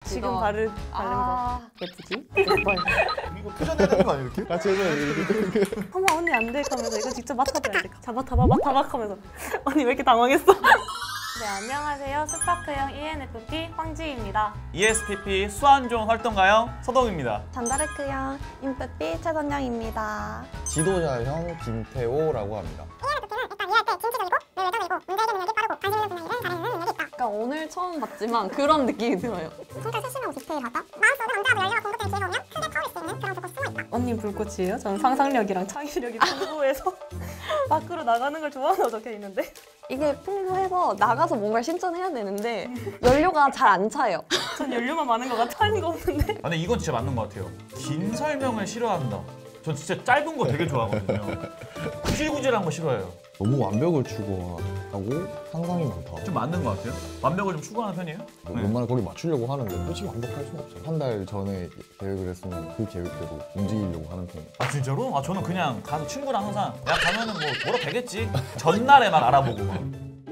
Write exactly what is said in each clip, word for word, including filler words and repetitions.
지금 이거. 바르, 바른 아. 거 예쁘지? 이거 표현해야 되는 거 아니야 이렇게? 같이 해서 이렇게. 어머 언니 안 돼 하면서 이거 직접 맡아봐야 돼. 자 맡아봐 맡아봐 하면서 언니 왜 이렇게 당황했어? 네 안녕하세요. 스파크형 이엔에프피 황지희입니다. 이에스티피 수완종 활동가형 서동입니다. 잔다르크형 인프피 최선영입니다. 지도자형 김태호라고 합니다. 일단 이해할 때 진취적이고 늘 외적이고 문제 해결 능력이 빠르고 관심 있는 분야일은 잘하는 능력이 있다. 그러니까 오늘 처음 봤지만 그런 느낌이 들어요. 성격 세심하고 디테일하다. 마음속으로 언제라도 열려가 공급되는 기회가 오면 크게 터질 수 있는 그런 불꽃이 숨어있다. 언니 불꽃이에요? 저는 상상력이랑 창의력이 풍부해서 밖으로 나가는 걸 좋아하는 적혀 있는데 이게 풍부해서 나가서 뭔가를 실천해야 되는데 연료가 잘 안 차요. 전 연료만 많은 것 같아. 차이가 없는데 아, 근데 이건 진짜 맞는 것 같아요. 긴 설명을 싫어한다. 전 진짜 짧은 거 되게 좋아하거든요. 구질구질한 거 싫어해요. 너무 완벽을 추구하고 상상이 많다. 좀 맞는 것 같아요. 완벽을 좀 추구하는 편이에요? 뭐 네. 웬만하면 거기 맞추려고 하는데 솔직히 완벽할 수는 없어요. 한 달 전에 계획을 했으면 그 계획대로 움직이려고 하는 편이에요. 아 진짜로? 아 저는 그냥 가서 친구랑 항상 야 가면은 뭐 뭐라 되겠지. 전날에 막 알아보고 막.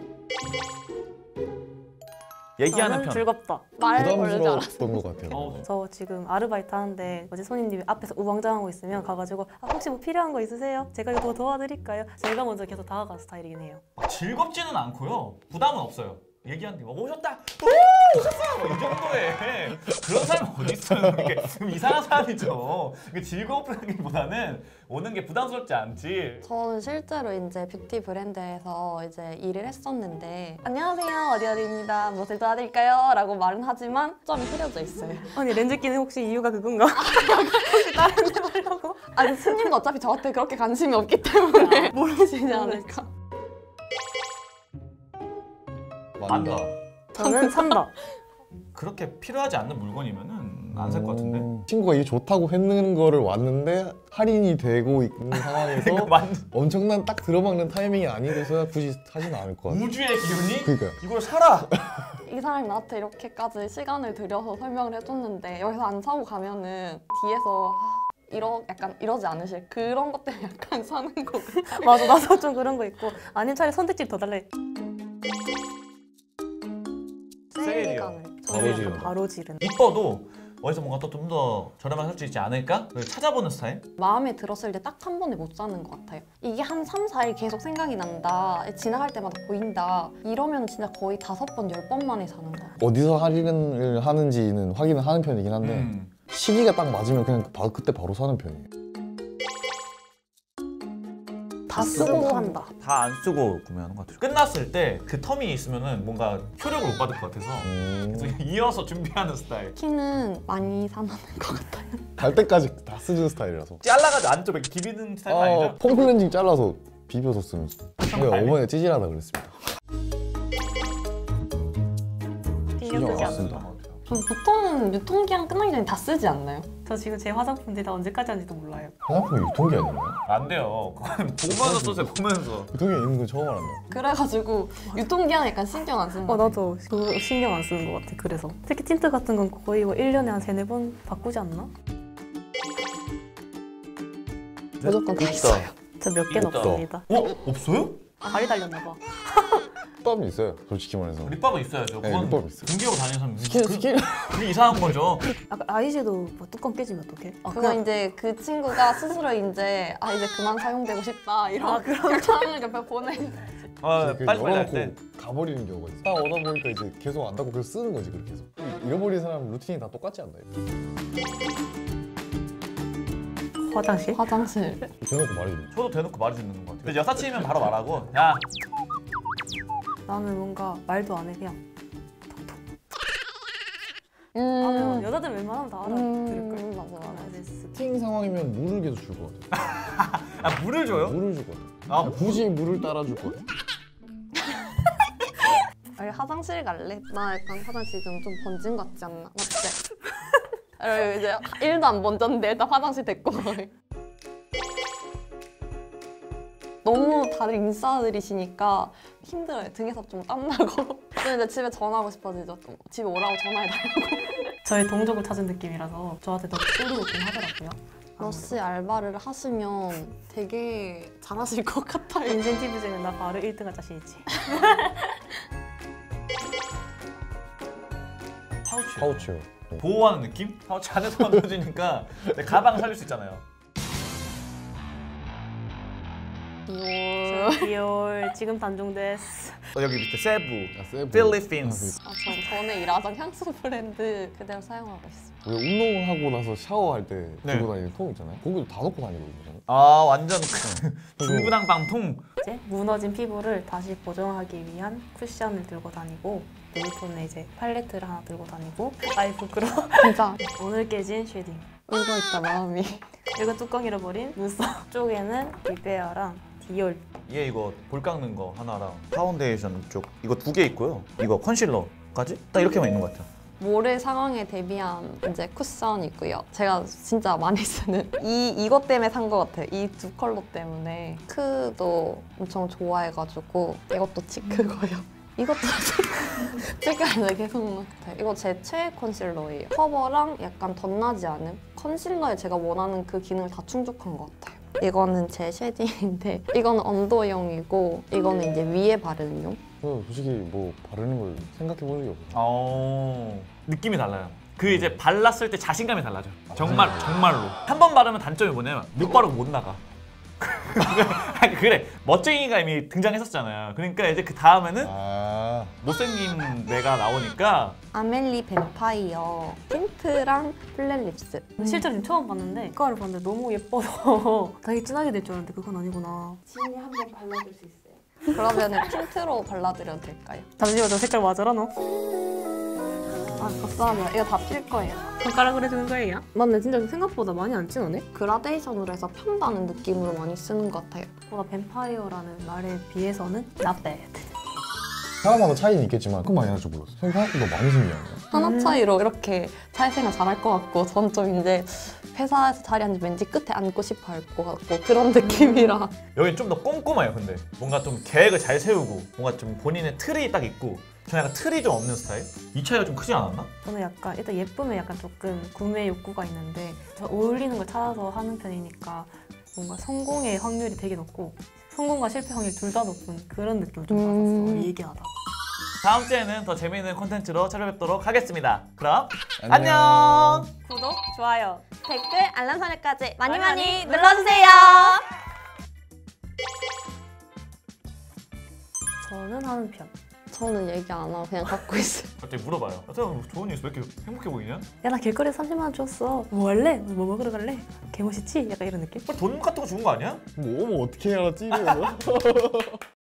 얘기하는 저는 편. 즐겁다. 말 걸지 않았어. 부담스러웠던 것 같아요. 어. 저 지금 아르바이트 하는데 어제 손님들이 앞에서 우왕좌왕하고 있으면 가가지고 아, 혹시 뭐 필요한 거 있으세요? 제가 이거 더 도와드릴까요? 제가 먼저 계속 다가가는 스타일이긴 해요. 막 즐겁지는 않고요. 부담은 없어요. 얘기하는데 막 오셨다. 오 오셨어. 이 정도에 그런 사람 어디 있어요? 이게 좀 이상한 사람이죠. 이게 즐겁다기보다는 오는 게 부담스럽지 않지. 저는 실제로 이제 뷰티 브랜드에서 이제 일을 했었는데 안녕하세요 어디 어디입니다 무엇을 도와드릴까요? 라고 말은 하지만 점이 흐려져 있어요. 언니 렌즈 끼는 혹시 이유가 그건가? 혹시 다른 데 보려고? 아니 손님도 어차피 저한테 그렇게 관심이 없기 때문에 모르시지 않을까. 안다. 저는 산다. 그렇게 필요하지 않는 물건이면은 안 살 것 같은데. 음, 친구가 이게 좋다고 했는 거를 왔는데 할인이 되고 있는 상황에서 이거 맞 엄청난 딱 들어막는 타이밍이 아니고서야 굳이 사진 않을 것 같아요. 우주의 기운이 그러니까요. 이걸 사라. 이 사람이 나한테 이렇게까지 시간을 들여서 설명을 해줬는데 여기서 안 사고 가면은 뒤에서 아, 이러 약간 이러지 않으실 그런 것 때문에 약간 사는 거고. 맞아 나도 좀 그런 거 있고 아니면 차라리 선택지를 더 달래. 세일간을 바로 지르는 바로 지른. 이뻐도 어디서 뭔가 또 좀 더 저렴하게 살 수 있지 않을까? 그걸 찾아보는 스타일? 마음에 들었을 때 딱 한 번에 못 사는 것 같아요. 이게 한 삼, 사 일 계속 생각이 난다. 지나갈 때마다 보인다. 이러면 진짜 거의 다섯 번, 열 번 만에 사는 거. 어디서 할인을 하는지는 확인을 하는 편이긴 한데 음. 시기가 딱 맞으면 그냥 바, 그때 바로 사는 편이에요. 다 쓰고 한다. 다 안 쓰고 구매하는 것 같아요. 끝났을 때 그 텀이 있으면은 뭔가 효력을 못 받을 것 같아서 음, 계속 이어서 준비하는 스타일. 키는 많이 사놓는 것 같아요. 갈 때까지 다 쓰는 스타일이라서. 잘라가지고 안쪽에 비비는 스타일 어, 아니죠? 폼 클렌징 잘라서 비벼서 쓰는. 근데 어머니가 찌질하다 그랬습니다. 신경 쓰지 안 않는다. 쓴다. 전 보통은 유통기한 끝나기 전에 다 쓰지 않나요? 저 지금 제 화장품들 다 언제까지 하는지도 몰라요. 화장품 유통기한 있나요? 안 돼요. 그건 보면서 쏘세요. 보면서. 유통기한 있는 건 처음 알았네. 그래가지고 유통기한 약간 신경 안 쓰는 거 어 같아요. 나도 그거 신경 안 쓰는 것 같아. 그래서 특히 틴트 같은 건 거의 뭐 일 년에 한 세네 번 바꾸지 않나? 무조건 다 있다. 있어요. 저 몇 개는 있다. 없습니다. 어? 없어요? 발이 달렸나 봐. 립밤이 있어요, 솔직히 말해서. 립밥은 있어야죠. 네, 그건 립밥 있어요. 공개하고 다니는 사람 스킨, 그, 스킨. 그게 이상한 거죠. 아까 아이섀도우 뭐 뚜껑 깨지면 어떡해? 아, 그거 이제 그 친구가 스스로 이제 아 이제 그만 사용되고 싶다 이런 아, 그런 상을 옆에 보내. 아, 그 빨리 빨리 할 때. 열어놓고 가버리는 경우가 있어. 딱 오다 보니까 이제 계속 안 닫고 그걸 쓰는 거지, 그렇게 해서. 잃어버린 사람 루틴이 다 똑같지 않나요? 화장실? 화장실. 대놓고 말해주면. 저도 대놓고 말해주는 것 같아요. 근데 여사친이면 바로 말하고 야 나는 뭔가 말도 안 해 그냥 음. 하면 여자들은 웬만하면 다 알아들을걸? 음, 맞아 맞아. 알아듣을 스팅 상황이면 물을 계속 줄 것 같아. 아, 물을 줘요? 물을 줄 것 같아. 아, 굳이 물을 따라줄 것 같아. 아니, 화장실 갈래? 나 약간 화장실 좀, 좀 번진 것 같지 않나? 맞지? 그리고 이제 일도 안 번졌는데 일단 화장실 됐고. 너무 다들 인싸들이시니까 힘들어요. 등에서 좀 땀나고. 또 이제 집에 전화하고 싶어지죠. 또 집에 오라고 전화해달라고. 저의 동족을 찾은 느낌이라서 저한테 더 쫄이 느낌 하더라고요. 러쉬 알바를 하시면 되게 잘하실 것 같아요. 인센티브제는 나 바로 일 등 할 자신 있지. 파우치 파우치요. 네. 보호하는 느낌? 파우치 안에서 만들어지니까 내 가방을 살릴 수 있잖아요. 이올. 디올 지금 단종됐어. 어, 여기 밑에 세부, 아, 세부. 필리핀스. 아, 전 전에 일하던 향수 브랜드 그대로 사용하고 있어요. 왜 운동을 하고 나서 샤워할 때 네. 들고 다니는 통 있잖아요. 거기도 다 넣고 다니거든요. 저는. 아 완전 중구난방통. 이제 무너진 피부를 다시 보정하기 위한 쿠션을 들고 다니고 루이톤에 이제 팔레트를 하나 들고 다니고 아이 부끄러워. 진짜 오늘 깨진 쉐딩. 울고 있다 마음이. 그리고 뚜껑 잃어버린 눈썹 쪽에는 리베어랑 디올. 얘 이거 볼 깎는 거 하나랑 파운데이션 쪽 이거 두 개 있고요. 이거 컨실러까지 딱 이렇게만 있는 것 같아요. 모래 상황에 대비한 이제 쿠션이고요. 제가 진짜 많이 쓰는 이 이것 때문에 산 것 같아요. 이 두 컬러 때문에. 치크도 엄청 좋아해가지고 이것도 치크고요. 이것도 치크에서 계속 맡아요. 이거 제 최애 컨실러예요. 커버랑 약간 덧나지 않은 컨실러에 제가 원하는 그 기능을 다 충족한 것 같아요. 이거는 제 쉐딩인데 이거는 언더용이고 이거는 이제 위에 바르는 용. 저는 솔직히 뭐 바르는 걸 생각해 본 적이 없어요. 어 느낌이 달라요. 그 이제 발랐을 때 자신감이 달라져. 정말 정말로 한 번 바르면 단점이 뭐냐면 못 바르고 못 나가. 아니, 그래 멋쟁이가 이미 등장했었잖아요. 그러니까 이제 그 다음에는 아, 못생긴 내가 나오니까 아멜리 뱀파이어 틴트랑 플랫 립스. 실제로 지금 처음 봤는데 색깔을 봤는데 너무 예뻐서 되게 진하게 될 줄 알았는데 그건 아니구나. 지인이 한 번 발라줄 수 있어요? 그러면 틴트로 발라드려도 될까요? 잠시만 저 색깔 맞아라 너. 아 감사합니다. 이거 다 필 거예요. 손가락으로 해주는 거예요? 맞네 진짜 생각보다 많이 안 진하네? 그라데이션으로 해서 편다는 느낌으로 많이 쓰는 것 같아요. 보다 뱀파이어라는 말에 비해서는 not bad. 사람마다 차이는 있겠지만 그건 많이 할 줄 몰랐어요. 생각보다 많이 신기하네요. 하나 차이로 이렇게 사회생활 잘할 것 같고 저는 좀 이제 회사에서 자리 앉으면 왠지 끝에 앉고 싶어 할 것 같고 그런 느낌이라. 여기 좀 더 꼼꼼해요. 근데 뭔가 좀 계획을 잘 세우고 뭔가 좀 본인의 틀이 딱 있고 저는 약간 틀이 좀 없는 스타일? 이 차이가 좀 크지 않았나? 저는 약간 일단 예쁘면 약간 조금 구매 욕구가 있는데 저 어울리는 걸 찾아서 하는 편이니까 뭔가 성공의 확률이 되게 높고 성공과 실패 확률 둘 다 높은 그런 느낌을 좀 음. 받았어. 얘기하다. 다음 주에는 더 재미있는 콘텐츠로 찾아뵙도록 하겠습니다. 그럼 안녕. 안녕. 구독, 좋아요. 댓글, 알람 설정까지 많이 많이 많이 눌러주세요. 저는 하는 편. 저는 얘기 안 하고 그냥 갖고 있어요. 갑자기 물어봐요. 아, 태영 좋은 뉴스 왜 이렇게 행복해 보이냐? 야 나 길거리에 삼십만 원 줬어. 뭐 할래? 뭐 먹으러 갈래? 개멋있지? 약간 이런 느낌? 돈 같은 거 주는 거 아니야? 뭐 어머 어떻게 알았지? 이러면서.